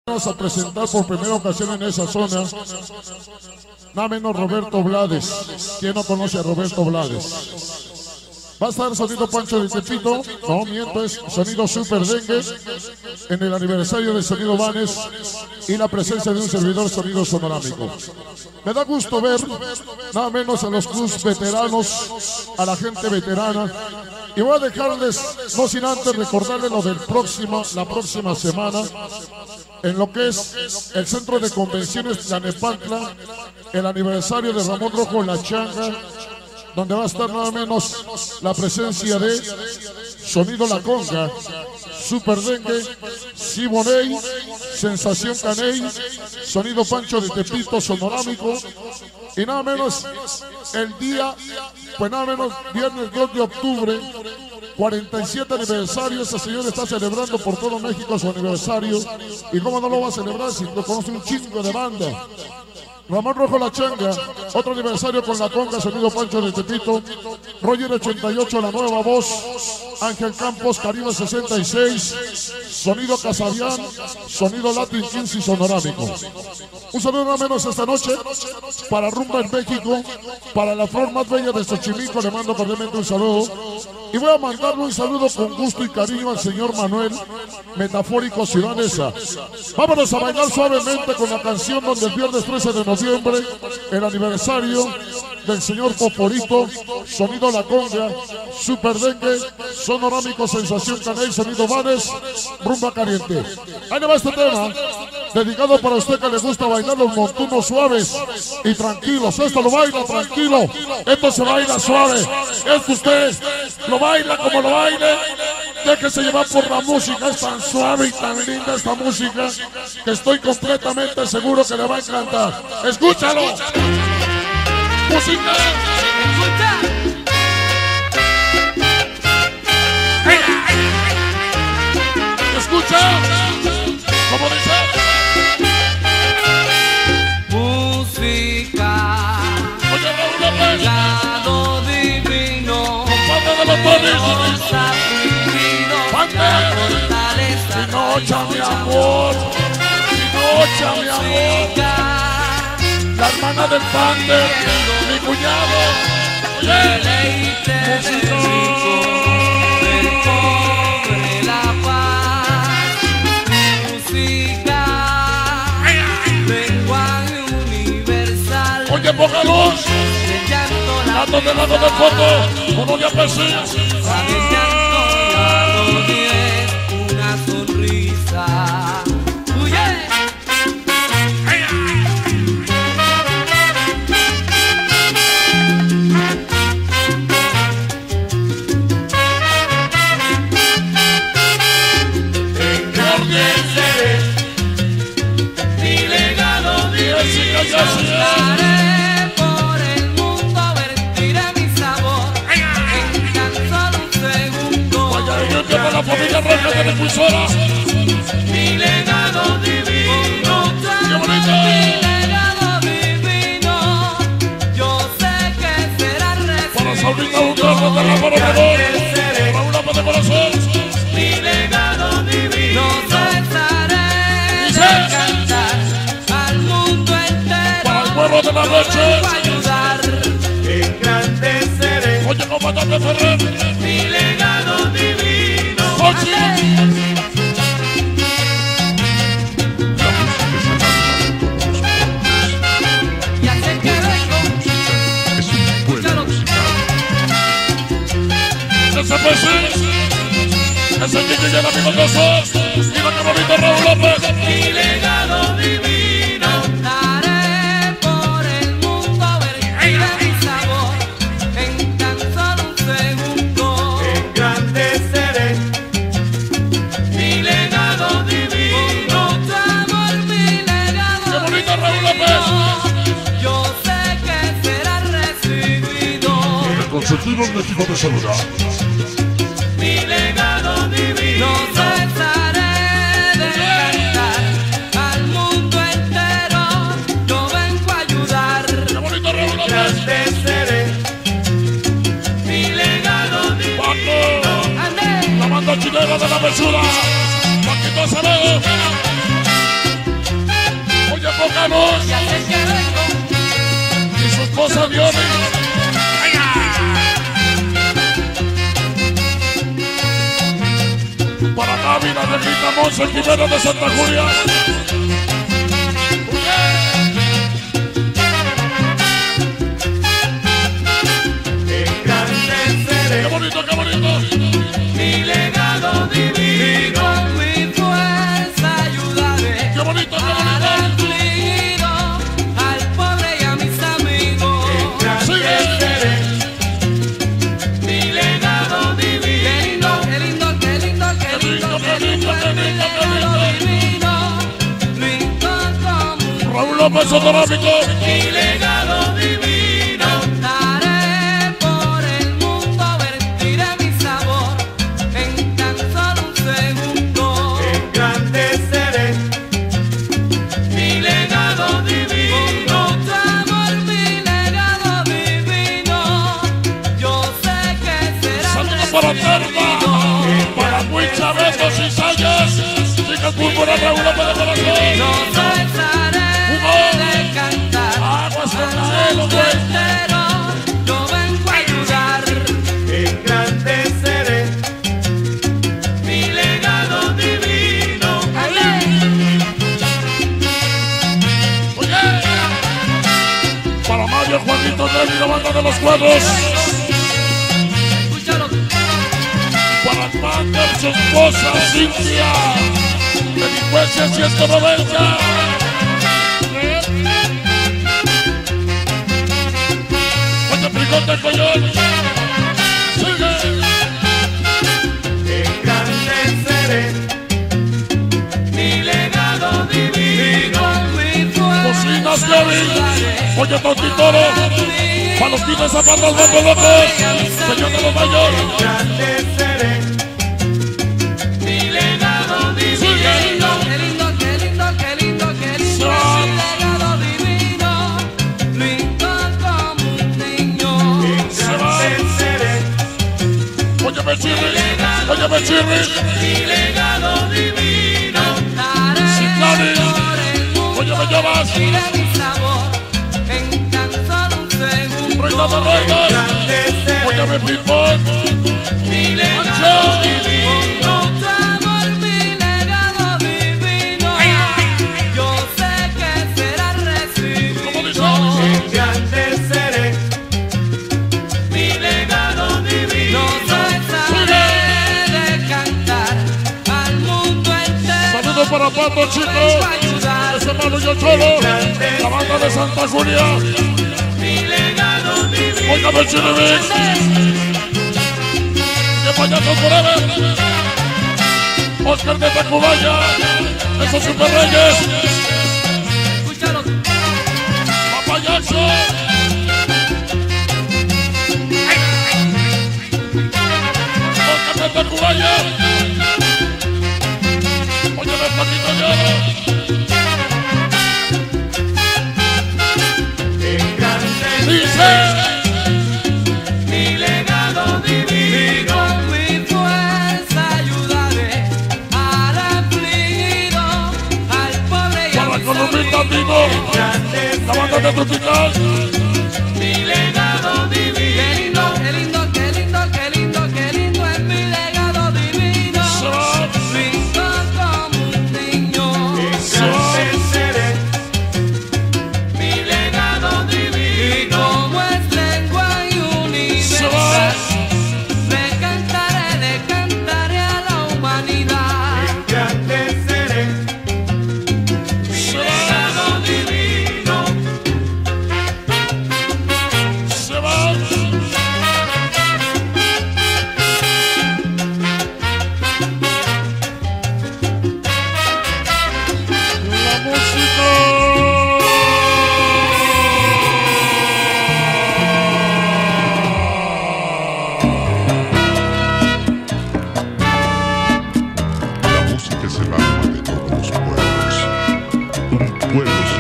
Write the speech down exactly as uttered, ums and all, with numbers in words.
Vamos a presentar por primera ocasión en esa zona nada menos Roberto Blades. ¿Quién no conoce a Roberto Blades? Va a estar sonido Pancho de Tepito, no miento, es sonido Super Dengue en el aniversario de Sonido Vanes y la presencia de un servidor sonido sonorámico. Me da gusto ver nada menos a los clubs veteranos, a la gente veterana, y voy a dejarles, no sin antes recordarles lo del próximo, la próxima semana, en lo que es el Centro de Convenciones Tlanepantla, el aniversario de Ramón Rojo La Changa, donde va a estar nada menos la presencia de Sonido La Conga, Super Dengue, Siboney, Sensación Caney, Sonido Pancho de Tepito sonorámico, y nada menos el día, pues nada menos viernes dos de octubre, cuarenta y siete aniversario. Este señor está celebrando por todo México su aniversario, y cómo no lo va a celebrar si lo conoce un chingo de banda. Ramón Rojo La Changa, otro aniversario con La Conga, Sonido Pancho de Tepito, Roger ochenta y ocho, La Nueva Voz, Ángel Campos, Caribe sesenta y seis, Sonido Casabián, Sonido Latin quince y sonorámico. Un saludo nada menos esta noche para Rumba en México, para la flor más bella de Xochimilco, le mando cordialmente un saludo. Y voy a mandarle un saludo con gusto y cariño al señor Manuel, metafórico Ciudad Neza. Vámonos a bailar suavemente con la canción donde el viernes trece de noviembre, el aniversario del señor Poporito, Sonido La Conga, Super Dengue, sonorámico Sensación Caney, Sonido Vanes, Rumba Caliente. Ahí le va este tema, dedicado para usted que le gusta bailar los montunos suaves y tranquilos. Esto lo baila tranquilo, esto se baila suave. Esto usted lo baila como lo baile. Déjese llevar por la música, es tan suave y tan linda esta música que estoy completamente seguro que le va a encantar. ¡Escúchalo! ¡Música! ¡Escucha! ¡Escucha! ¿Cómo dice? Música. Oye, Raúl López. Legado divino. Compadre de los Tonis. La fortaleza. Pinocha, mi amor. Pinocha, mi amor. La hermana del Pante, mi cuñado. Deleite rico del pobre la paz. Música, lenguaje universal. Oye, poca luz. Datos de lado de foto, Colonia Pesís. Una sonrisa. Uye. Engrandeceré mi legado divino. Daré por el mundo, vertiré mi sabor en tan solo un segundo. Vaya, yo tengo la familia roja de Difusora. Mi legado divino. ¡Qué bonito! Mi legado divino. Yo sé que será recibido. Para Saulita Bucarro de la Parador. Raúl López de Corazón. Mi legado divino. Cesaré de cantar al mundo entero. Para el pueblo de la noche. Ayudar. Engrandeceré Oye, comandante Ferrer. Mi legado divino. Ochi. Ya sé que vengo. Es un pueblo musical. Ese Pesís. Ese Gigi y el amigo de esos. Mira qué bonito Raúl López. Mi legado divino. Daré por el mundo, vertiré mi sabor en tan solo un segundo. Engrandeceré Mi legado divino. Tu amor, mi legado. Qué bonito Raúl López. Yo sé que será recibido. El consentido México de Saludar. Mi legado divino. Cesaré de cantar al mundo entero. Yo vengo a ayudar. Qué bonito Raúl López. Engrandeceré Mi legado divino. Paco. Ande. La banda chilena de la mesura. Paquito Acevedo. mexicanos Ya sé que vengo. y su esposa Dionis. Para Gaby, la negrita Monse Jiménez de Santa Julia. Engrandeceré ¡Qué bonito, qué bonito! mi legado divino. Con mi fuerza ayudaré ¡Qué bonito, qué al bonito! afligido, al pobre y a mis amigos. Engrandeceré mi legado Qué divino. lindo, qué lindo, qué lindo, qué lindo, qué lindo es mi legado divino. Lindo como un Raúl López Sotorámico. Mi legado divino. Cantaré por el mundo, vertiré mi sabor en tan solo un segundo. Engrandeceré mi legado Con divino. mucho amor mi legado divino, yo sé que será Saludos para Terma, recibido. para Luis Chavetos y Sayas. Chicas púrpura, Raúl López de Corazón. No cesaré de cantar Aguas con al cielo, mundo güey. entero, yo vengo a ayudar. Engrandeceré mi legado divino. Oye, para Mario Juanito Nelly, la banda de los cuadros. Escúchalo. Para Mander, su esposa Cintia. Delincuencia ciento noventa. Oye, Frigote Coyón. Sigue. Engrandeceré mi legado divino. Con mi fuerza Cocinas Glory. ayudaré Oye, Tontitoro. Para los pines zapatos, Vato López. Señor de los mayores. Engrandeceré mi legado divino. Qué lindo, qué lindo, qué lindo, qué lindo es mi legado divino, lindo como un niño. Engrandeceré Oye, Chirri. Oye, Chirri. mi legado divino. Cantaré Citlali. por el mundo, Oye, me llamas. vertiré mi sabor en tan solo un segundo. Reina de reinas. Engrandeceré Oye, mi pipón. mi legado Ancho. divino. Mucho amor, mi legado divino, yo sé que será ¿Cómo recibido. dice? Engrandeceré mi legado No divino. cesaré de cantar al mundo entero. Saludos para Pato, Vengo chicos. a ayudar. Ese mano y el cholo. La banda de Santa Julia. Mi legado divino. Oiga, Chirri Mix. Que payasos forever. Oscar de Tacubaya. Esos super reyes. Escúchalo. Papayazo. Oscar de Tacubaya. Oye, ven, Paquito Lloro. Dice. Mi legado divino. Con mi fuerza ayudaré al afligido, al pobre y a Para mis Colombita amigos. Tino. La banda de Tropical. Mi legado Qué divino. lindo, qué lindo, qué lindo, qué lindo, qué lindo es mi legado divino, Se va. lindo como un niño. Engrandeceré mi legado Y divino. como es lenguaje universal, le cantaré, le cantaré a la humanidad. Engrandeceré mi legado divino. Se va. La música. La música es el alma de todos los pueblos. Un pueblo sin